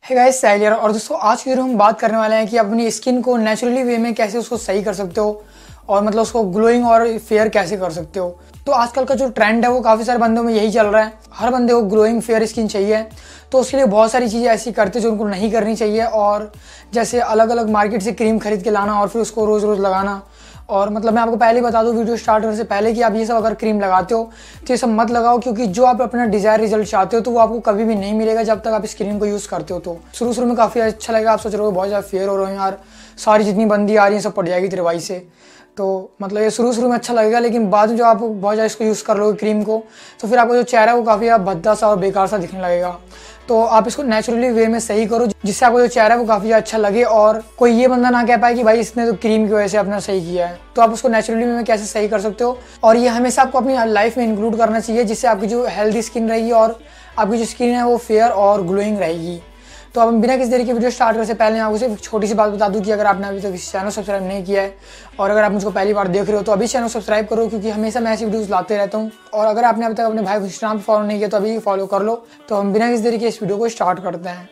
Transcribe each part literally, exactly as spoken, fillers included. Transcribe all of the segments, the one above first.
है गाइस साइलियर। और दोस्तों आज की वीडियो हम बात करने वाले हैं कि अपनी स्किन को नेचुरली वे में कैसे उसको सही कर सकते हो और मतलब उसको ग्लोइंग और फेयर कैसे कर सकते हो। तो आजकल का जो ट्रेंड है वो काफ़ी सारे बंदों में यही चल रहा है, हर बंदे को ग्लोइंग फेयर स्किन चाहिए। तो उसके लिए बहुत सारी चीज़ें ऐसी करते जो उनको नहीं करनी चाहिए, और जैसे अलग अलग मार्केट से क्रीम खरीद के लाना और फिर उसको रोज़ रोज़ लगाना। और मतलब मैं आपको पहले ही बता दूं वीडियो स्टार्ट करने से पहले कि आप ये सब अगर क्रीम लगाते हो तो ये सब मत लगाओ, क्योंकि जो आप अपना डिजायर रिजल्ट चाहते हो तो वो आपको कभी भी नहीं मिलेगा जब तक आप इस क्रीम को यूज़ करते हो। तो शुरू शुरू में काफ़ी अच्छा लगेगा, आप सोच रहे हो बहुत ज़्यादा फेयर हो रहे हो यार, सारी जितनी बंदी आ रही है सब पड़ जाएगी तेरे भाई से। तो मतलब ये शुरू शुरू में अच्छा लगेगा, लेकिन बाद में जो आप बहुत ज़्यादा इसको यूज़ कर लोगे क्रीम को तो फिर आपका जो चेहरा है वो काफ़ी भद्दा सा और बेकार सा दिखने लगेगा। तो आप इसको नेचुरली वे में सही करो जिससे आपको जो चेहरा है वो काफ़ी अच्छा लगे और कोई ये बंदा ना कह पाए कि भाई इसने तो क्रीम की वजह से अपना सही किया है। तो आप उसको नेचुरली वे में कैसे सही कर सकते हो, और ये हमेशा आपको अपनी लाइफ में इंक्लूड करना चाहिए, जिससे आपकी जो हेल्दी स्किन रहेगी और आपकी जो स्किन है वो फेयर और ग्लोइंग रहेगी। तो अब बिना किसी तरीके की वीडियो स्टार्ट करने से पहले मैं आपको सिर्फ छोटी सी बात बता दूं कि अगर आपने अभी तक इस चैनल सब्सक्राइब नहीं किया है और अगर आप मुझको पहली बार देख रहे हो तो अभी चैनल सब्सक्राइब करो, क्योंकि हमेशा मैं ऐसी वीडियोस लाते रहता हूं। और अगर आपने अभी तक अपने भाई को इंस्टाग्राम पर फॉलो नहीं किया तो अभी फॉलो कर लो। तो हम बिना किसी तरीके इस वीडियो को स्टार्ट करते हैं।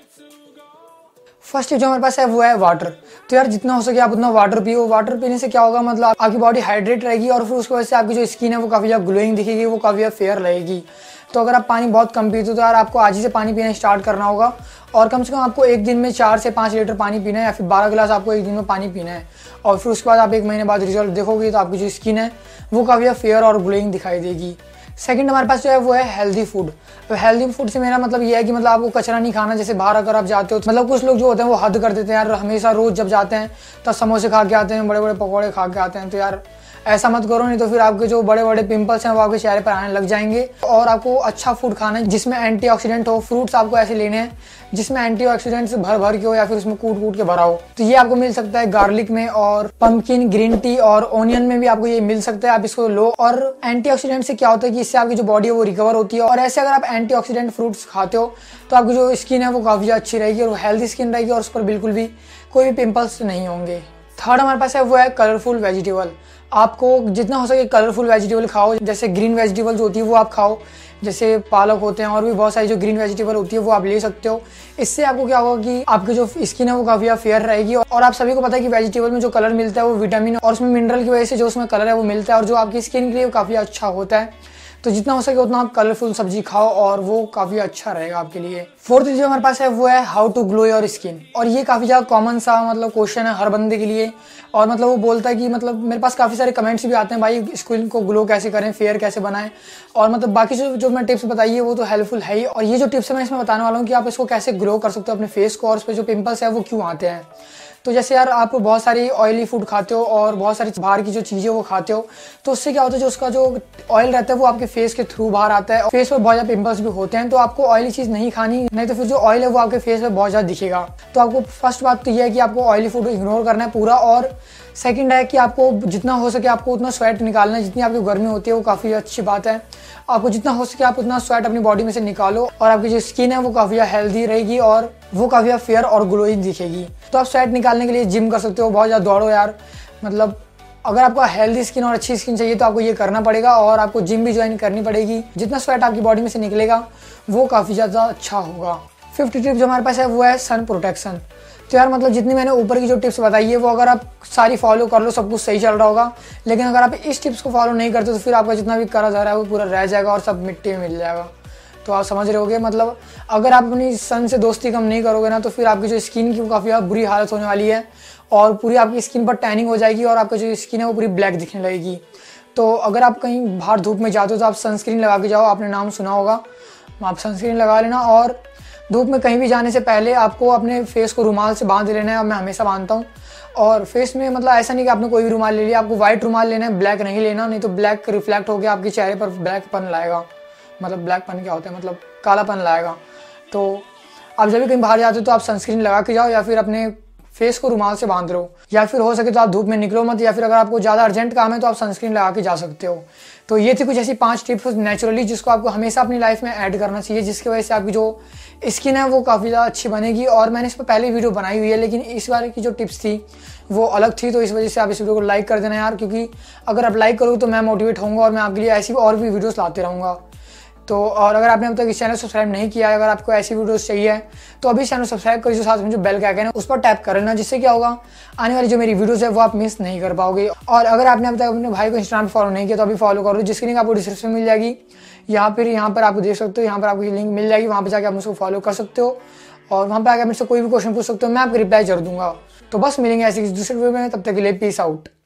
फर्स्ट टिप जो हमारे पास है वो है वाटर। तो यार जितना हो सके आप उतना वाटर पियो। वाटर पीने से क्या होगा, मतलब आपकी बॉडी हाइड्रेट रहेगी और फिर उसकी वजह से आपकी जो स्किन है वो काफ़ी ज़्यादा ग्लोइंग दिखेगी, वो काफ़ी ज़्यादा फेयर रहेगी। तो अगर आप पानी बहुत कम पीते हो तो यार आपको आज ही से पानी पीना स्टार्ट करना होगा, और कम से कम आपको एक दिन में चार से पाँच लीटर पानी पीना है, या फिर बारह गिलास आपको एक दिन में पानी पीना है। और फिर उसके बाद आप एक महीने बाद रिजल्ट देखोगे तो आपकी जो स्किन है वो काफ़ी ज़्यादा फेयर और ग्लोइंग दिखाई देगी। सेकंड हमारे पास जो है वो है हेल्दी फूड। तो हेल्दी फूड से मेरा मतलब ये है कि मतलब आपको कचरा नहीं खाना। जैसे बाहर अगर आप जाते हो तो मतलब कुछ लोग जो होते हैं वो हद कर देते हैं यार, हमेशा रोज जब जाते हैं तो समोसे खा के आते हैं, बड़े बड़े पकौड़े खा के आते हैं। तो यार ऐसा मत करो, नहीं तो फिर आपके जो बड़े बड़े पिंपल्स हैं वो आपके चेहरे पर आने लग जाएंगे। और आपको अच्छा फूड खाना है जिसमें एंटीऑक्सीडेंट हो। फ्रूट्स आपको ऐसे लेने हैं जिसमें एंटीऑक्सीडेंट्स भर भर के हो या फिर उसमें कूट कूट के भरा हो। तो ये आपको मिल सकता है गार्लिक में, और पंपकिन, ग्रीन टी और ओनियन में भी आपको ये मिल सकता है। आप इसको लो। और एंटीऑक्सीडेंट से क्या होता है कि इससे आपकी जो बॉडी है वो रिकवर होती है, और ऐसे अगर आप एंटीऑक्सीडेंट फ्रूट्स खाते हो तो आपकी जो स्किन है वो काफ़ी अच्छी रहेगी और हेल्दी स्किन रहेगी और उस पर बिल्कुल भी कोई भी पिंपल्स नहीं होंगे। थर्ड हमारे पास है वो है कलरफुल वेजिटेबल। आपको जितना हो सके कलरफुल वेजिटेबल खाओ। जैसे ग्रीन वेजिटेबल जो होती है वो आप खाओ, जैसे पालक होते हैं और भी बहुत सारी जो ग्रीन वेजिटेबल होती है वो आप ले सकते हो। इससे आपको क्या होगा कि आपकी जो स्किन है वो काफ़ी फेयर रहेगी। और आप सभी को पता है कि वेजिटेबल में जो कलर मिलता है वो विटामिन और उसमें मिनरल की वजह से जो उसमें कलर है वो मिलता है, और जो आपकी स्किन के लिए काफ़ी अच्छा होता है। तो जितना हो सके उतना आप कलरफुल सब्जी खाओ और वो काफ़ी अच्छा रहेगा आपके लिए। फोर्थ जो हमारे पास है वो है how to glow your skin. और ये काफ़ी ज़्यादा कॉमन सा मतलब क्वेश्चन है हर बंदे के लिए। और मतलब वो बोलता है कि मतलब मेरे पास काफ़ी सारे कमेंट्स भी आते हैं, भाई स्किन को ग्लो कैसे करें, फेयर कैसे बनाएं। और मतलब बाकी जो जो मैं टिप्स बताई है वो तो हेल्पफुल है ही। और ये जो टिप्स है मैं इसमें बताने वाला हूँ कि आप इसको कैसे ग्लो कर सकते हो अपने फेस को, और उस पर जो पिंपल्स है वो क्यों आते हैं। तो जैसे यार आप बहुत सारी ऑयली फूड खाते हो और बहुत सारी बाहर की जो चीज़ें वो खाते हो, तो उससे क्या होता है जो उसका जो ऑयल रहता है वो आपके फेस के थ्रू बाहर आता है, और फेस पर बहुत ज़्यादा पिंपल्स भी होते हैं। तो आपको ऑयली चीज़ नहीं खानी, नहीं तो फिर जो ऑयल है वो आपके फेस पे बहुत ज़्यादा दिखेगा। तो आपको फर्स्ट बात तो ये है कि आपको ऑयली फूड इग्नोर करना है पूरा। और सेकंड है कि आपको जितना हो सके आपको उतना स्वेट निकालना है, जितनी आपकी गर्मी होती है वो काफ़ी अच्छी बात है। आपको जितना हो सके आप उतना स्वेट अपनी बॉडी में से निकालो, और आपकी जो स्किन है वो काफ़ी हेल्दी रहेगी और वो काफ़ी फेयर और ग्लोइंग दिखेगी। तो आप स्वेट निकालने के लिए जिम कर सकते हो, बहुत ज़्यादा दौड़ो यार। मतलब अगर आपको हेल्दी स्किन और अच्छी स्किन चाहिए तो आपको ये करना पड़ेगा, और आपको जिम भी ज्वाइन करनी पड़ेगी। जितना स्वेट आपकी बॉडी में से निकलेगा वो काफ़ी ज़्यादा अच्छा होगा। फिफ्थ टिप जो हमारे पास है वो है सन प्रोटेक्शन। तो यार मतलब जितनी मैंने ऊपर की जो टिप्स बताई है वो अगर आप सारी फॉलो कर लो सब कुछ सही चल रहा होगा, लेकिन अगर आप इस टिप्स को फॉलो नहीं करते तो फिर आपका जितना भी करा जा रहा है वो पूरा रह जाएगा और सब मिट्टी में मिल जाएगा। तो आप समझ रहे होगे, मतलब अगर आप अपनी सन से दोस्ती कम नहीं करोगे ना तो फिर आपकी जो स्किन की काफ़ी बुरी हालत होने वाली है, और पूरी आपकी स्किन पर टैनिंग हो जाएगी और आपकी जो स्किन है वो पूरी ब्लैक दिखने लगेगी। तो अगर आप कहीं बाहर धूप में जाते हो तो आप सनस्क्रीन लगा के जाओ। आपने नाम सुना होगा, आप सनस्क्रीन लगा लेना। और धूप में कहीं भी जाने से पहले आपको अपने फेस को रुमाल से बांध लेना है, और मैं हमेशा बांधता हूँ। और फेस में मतलब ऐसा नहीं कि आपने कोई भी रुमाल ले लिया, आपको व्हाइट रुमाल लेना है, ब्लैक नहीं लेना, नहीं तो ब्लैक रिफ्लेक्ट होकर आपके चेहरे पर ब्लैकपन लाएगा। मतलब ब्लैकपन क्या होता है, मतलब कालापन लाएगा। तो आप जब भी कहीं बाहर जाते हो तो आप सनस्क्रीन लगा के जाओ, या फिर अपने फेस को रुमाल से बांध लो, या फिर हो सके तो आप धूप में निकलो मत, या फिर अगर आपको ज़्यादा अर्जेंट काम है तो आप सनस्क्रीन लगा के जा सकते हो। तो ये थी कुछ ऐसी पांच टिप्स नेचुरली जिसको आपको हमेशा अपनी लाइफ में ऐड करना चाहिए, जिसकी वजह से आपकी जो स्किन है वो काफ़ी ज़्यादा अच्छी बनेगी। और मैंने इस पर पहले वीडियो बनाई हुई है, लेकिन इस बार की जो टिप्स थी वो अलग थी, तो इस वजह से आप इस वीडियो को लाइक कर देना यार, क्योंकि अगर आप लाइक करोगे तो मैं मोटिवेट होऊंगा और मैं आपके लिए ऐसी और भी वीडियोस लाते रहूँगा। तो और अगर आपने अब तक इस चैनल सब्सक्राइब नहीं किया है, अगर आपको ऐसी वीडियोस चाहिए तो अभी चैनल सब्सक्राइब करिए, जो साथ में जो बेल का आइकन है उस पर टैप कर लेना, जिससे क्या होगा आने वाली जो मेरी वीडियोस है वो आप मिस नहीं कर पाओगे। और अगर आपने अब तक अपने भाई को इंस्टाग्राम पर फॉलो नहीं किया तो अभी फॉलो करो, जिसकी लिंक आपको डिस्क्रिप्शन में मिल जाएगी, या फिर यहाँ पर आपको देख सकते हो, यहाँ पर आपको लिंक मिल जाएगी, वहाँ पर जाकर आप उसको फॉलो कर सकते हो और वहाँ पर आकर मुझसे कोई भी क्वेश्चन पूछ सकते हो, मैं आपको रिप्लाई जरूर दूंगा। तो बस मिलेंगे ऐसी दूसरे वीडियो में, तब तक के लिए पीस आउट।